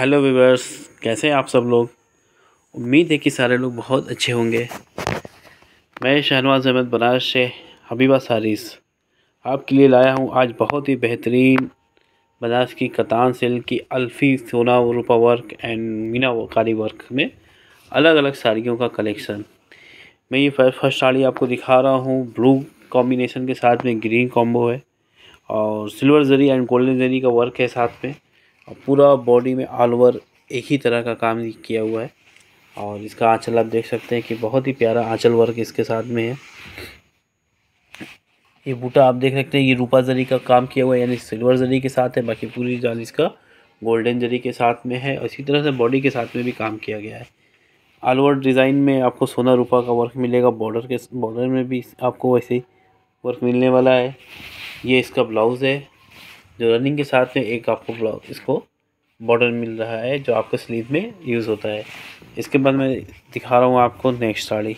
Hello viewers, कैसे हैं आप सब लोग। उम्मीद है कि सारे लोग बहुत अच्छे होंगे। मैं शहनवाज अहमद बनारस से हबीबा सारीस आपके लिए लाया हूं आज बहुत ही बेहतरीन बनारस की कतान सिल्क की अल्फ़ी सोना रूपा वर्क एंड मीनाकारी वर्क में अलग अलग साड़ियों का कलेक्शन। मैं ये फर्स्ट साड़ी आपको दिखा रहा हूँ। ब्लू कॉम्बिनेशन के साथ में ग्रीन कॉम्बो है और silver zari and golden zari का वर्क है साथ में, और पूरा बॉडी में ऑल ओवर एक ही तरह का काम किया हुआ है। और इसका आंचल आप देख सकते हैं कि बहुत ही प्यारा आंचल वर्क इसके साथ में है। ये बूटा आप देख सकते हैं, ये रूपा जरी का काम किया हुआ है, यानी सिल्वर जरी के साथ है, बाकी पूरी जान इसका गोल्डन जरी के साथ में है। और इसी तरह से बॉडी के साथ में भी काम किया गया है। ऑल ओवर डिज़ाइन में आपको सोना रूपा का वर्क मिलेगा। बॉर्डर में भी आपको वैसे ही वर्क मिलने वाला है। ये इसका ब्लाउज़ है जो रनिंग के साथ में एक आपको ब्लाउज इसको बॉर्डर मिल रहा है जो आपके स्लीव में यूज़ होता है। इसके बाद मैं दिखा रहा हूँ आपको नेक्स्ट साड़ी।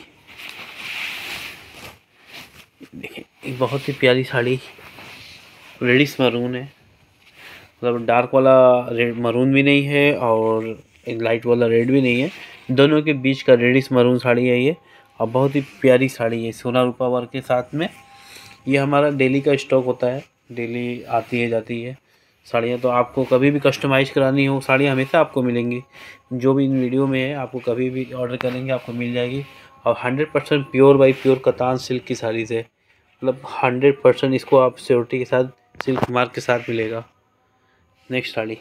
देखिए, एक बहुत ही प्यारी साड़ी रेडिश मरून है, मतलब डार्क वाला रेड मरून भी नहीं है और एक लाइट वाला रेड भी नहीं है, दोनों के बीच का रेडिश मरून साड़ी है ये। और बहुत ही प्यारी साड़ी है सोना रूपा वर्क के साथ में। ये हमारा डेली का स्टॉक होता है, डेली आती है जाती है साड़ियाँ। तो आपको कभी भी कस्टमाइज़ करानी हो साड़ियाँ हमेशा आपको मिलेंगी। जो भी इन वीडियो में है आपको कभी भी ऑर्डर करेंगे आपको मिल जाएगी। और 100% प्योर बाई प्योर कतान सिल्क की साड़ीज़ है, मतलब 100% इसको आप श्योरिटी के साथ सिल्क मार्क के साथ मिलेगा। नेक्स्ट साड़ी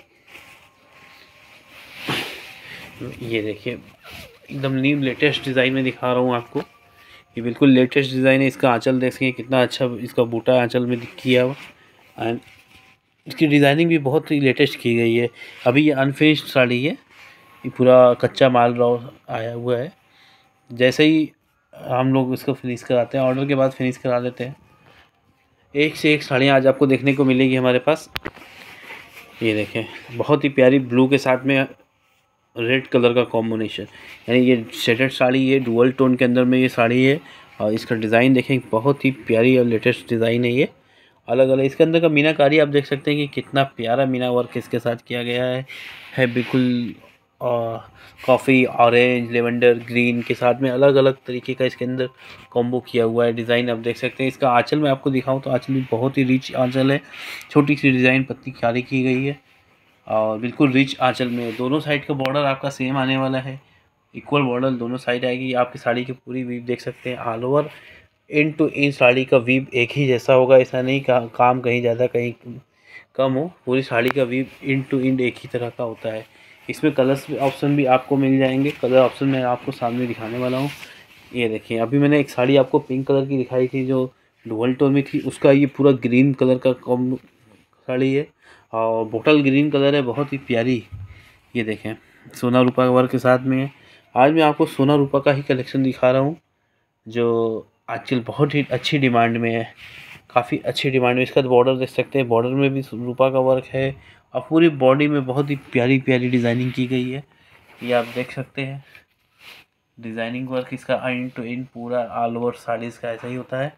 ये देखिए, एकदम न्यू लेटेस्ट डिज़ाइन में दिखा रहा हूँ आपको। ये बिल्कुल लेटेस्ट डिज़ाइन है। इसका आंचल देखिए कितना अच्छा इसका बूटा आंचल में किया हुआ, एंड इसकी डिज़ाइनिंग भी बहुत ही लेटेस्ट की गई है। अभी ये अनफिनिश्ड साड़ी है, ये पूरा कच्चा माल आया हुआ है। जैसे ही हम लोग इसको फिनिश कराते हैं, ऑर्डर के बाद फिनिश करा देते हैं। एक से एक साड़ियाँ आज आपको देखने को मिलेगी हमारे पास। ये देखें, बहुत ही प्यारी ब्लू के साथ में रेड कलर का कॉम्बिनेशन, यानी ये शेडेड साड़ी है, डुअल टोन के अंदर में ये साड़ी है। और इसका डिज़ाइन देखें, बहुत ही प्यारी और लेटेस्ट डिज़ाइन है ये। अलग अलग इसके अंदर का मीनाकारी आप देख सकते हैं कि कितना प्यारा मीना वर्क इसके साथ किया गया है बिल्कुल कॉफ़ी ऑरेंज लेवेंडर ग्रीन के साथ में अलग अलग तरीके का इसके अंदर कॉम्बो किया हुआ है। डिज़ाइन आप देख सकते हैं। इसका आंचल मैं आपको दिखाऊं तो आंचल भी बहुत ही रिच आंचल है, छोटी सी डिज़ाइन पत्ती क्यारी की गई है और बिल्कुल रिच आंचल में दोनों साइड का बॉर्डर आपका सेम आने वाला है। इक्वल बॉर्डर दोनों साइड आएगी। आपकी साड़ी की पूरी वीव देख सकते हैं, all over in two in sari का वीव एक ही जैसा होगा। ऐसा नहीं काम कहीं ज़्यादा कहीं कम हो, पूरी साड़ी का वीव इन टू इन एक ही तरह का होता है। इसमें कलर्स ऑप्शन भी आपको मिल जाएंगे। कलर ऑप्शन मैं आपको सामने दिखाने वाला हूँ। ये देखिए, अभी मैंने एक साड़ी आपको पिंक कलर की दिखाई थी जो डुअल टोन में थी, उसका ये पूरा ग्रीन कलर का कॉम्बो साड़ी है और बोटल ग्रीन कलर है, बहुत ही प्यारी। ये देखें, सोना रूपा वर्क के साथ में है। आज मैं आपको सोना रूपा का ही कलेक्शन दिखा रहा हूँ जो आजकल बहुत ही अच्छी डिमांड में है, काफ़ी अच्छी डिमांड में। इसका बॉर्डर देख सकते हैं, बॉर्डर में भी रूपा का वर्क है और पूरी बॉडी में बहुत ही प्यारी प्यारी डिज़ाइनिंग की गई है। ये आप देख सकते हैं, डिज़ाइनिंग वर्क इसका इन टू इन पूरा ऑल ओवर साड़ीज़ का ऐसा ही होता है।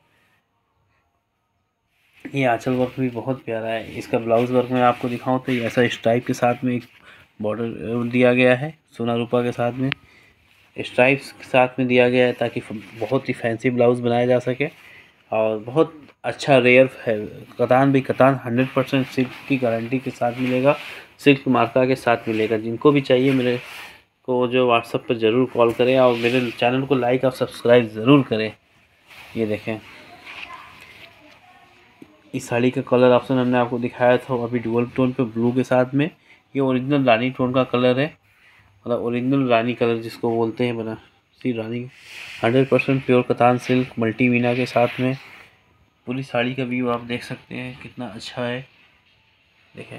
ये आंचल वर्क भी बहुत प्यारा है। इसका ब्लाउज़ वर्क मैं आपको दिखाऊं तो ये ऐसा स्ट्राइप के साथ में एक बॉर्डर दिया गया है सोना रूपा के साथ में, स्ट्राइप्स के साथ में दिया गया है ताकि बहुत ही फैंसी ब्लाउज़ बनाया जा सके। और बहुत अच्छा रेयर है। कतान भी कतान 100% सिल्क की गारंटी के साथ मिलेगा, सिल्क मार्का के साथ मिलेगा। जिनको भी चाहिए मेरे को जो व्हाट्सएप पर ज़रूर कॉल करें और मेरे चैनल को लाइक और सब्सक्राइब ज़रूर करें। ये देखें, इस साड़ी का कलर ऑप्शन हमने आपको दिखाया था अभी डुअल टोन पे ब्लू के साथ में। ये ओरिजिनल रानी टोन का कलर है, मतलब ओरिजिनल रानी कलर जिसको बोलते हैं बनारसी रानी। 100% प्योर कतान सिल्क मल्टी मीना के साथ में पूरी साड़ी का व्यू आप देख सकते हैं कितना अच्छा है। देखें,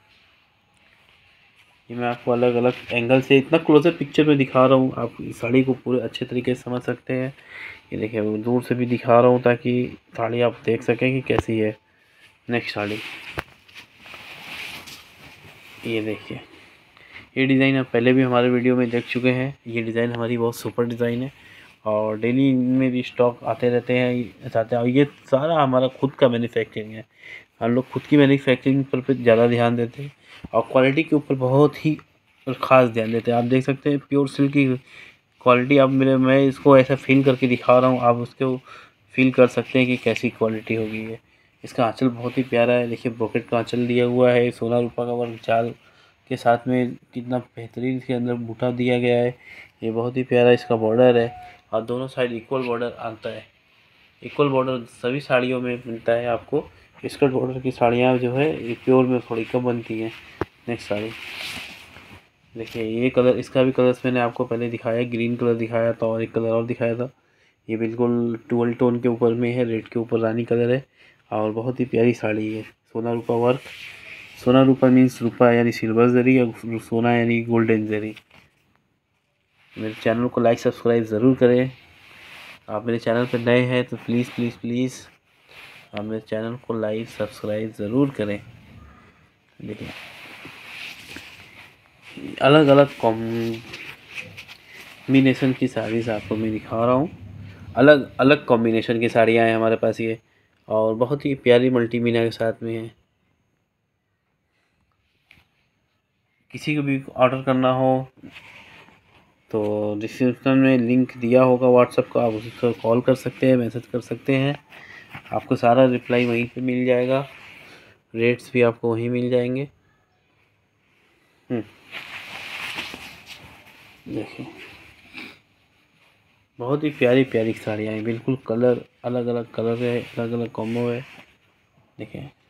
ये मैं आपको अलग अलग एंगल से इतना क्लोजर पिक्चर में दिखा रहा हूँ, आप इस साड़ी को पूरे अच्छे तरीके से समझ सकते हैं। ये देखिए, मैं दूर से भी दिखा रहा हूँ ताकि साड़ी आप देख सकें कि कैसी है। नेक्स्ट साड़ी ये देखिए, ये डिज़ाइन आप पहले भी हमारे वीडियो में देख चुके हैं। ये डिज़ाइन हमारी बहुत सुपर डिज़ाइन है और डेली इनमें भी स्टॉक आते रहते हैं और ये सारा हमारा खुद का मैन्युफैक्चरिंग है। हम लोग खुद की मैन्युफैक्चरिंग पर ज़्यादा ध्यान देते हैं और क्वालिटी के ऊपर बहुत ही और ख़ास ध्यान देते हैं। आप देख सकते हैं प्योर सिल्क की क्वालिटी। आप मैं इसको ऐसा फील करके दिखा रहा हूँ, आप उसको फील कर सकते हैं कि कैसी क्वालिटी होगी ये। इसका आँचल बहुत ही प्यारा है, देखिए ब्रोकेट का आँचल दिया हुआ है, 16 रुपये का वर्क जाल के साथ में कितना बेहतरीन इसके अंदर बूटा दिया गया है। ये बहुत ही प्यारा इसका बॉर्डर है और दोनों साइड इक्वल बॉर्डर आता है। इक्वल बॉर्डर सभी साड़ियों में मिलता है आपको। स्कर्ट बॉर्डर की साड़ियाँ जो है ये प्योर में थोड़ी कम बनती हैं। नेक्स्ट साड़ी देखिए, ये कलर, इसका भी कलर्स मैंने आपको पहले दिखाया, ग्रीन कलर दिखाया था और एक कलर और दिखाया था। ये बिल्कुल डुअल टोन के ऊपर में है, रेड के ऊपर रानी कलर है और बहुत ही प्यारी साड़ी है। 16 रुपये वर्क। 16 रुपये मीन्स रुपया यानी सिल्वर जरी और सोना यानी गोल्डन जरी। मेरे चैनल को लाइक सब्सक्राइब ज़रूर करें। आप मेरे चैनल पर नए हैं तो प्लीज़ प्लीज़ प्लीज़ आप मेरे चैनल को लाइक सब्सक्राइब ज़रूर करें। देखिए अलग अलग कॉम्बिनेशन की साड़ीज़ आपको मैं दिखा रहा हूँ। अलग अलग कॉम्बिनेशन की साड़ियाँ हैं हमारे पास ये, और बहुत ही प्यारी मल्टी मीना के साथ में है। किसी को भी ऑर्डर करना हो तो डिस्क्रिप्शन में लिंक दिया होगा व्हाट्सएप का, आप उस पर कॉल कर सकते हैं, मैसेज कर सकते हैं, आपको सारा रिप्लाई वहीं पे मिल जाएगा। रेट्स भी आपको वहीं मिल जाएंगे। देखिए बहुत ही प्यारी प्यारी साड़ियाँ हैं, बिल्कुल कलर अलग अलग कलर है, अलग अलग कॉम्बो है। देखिए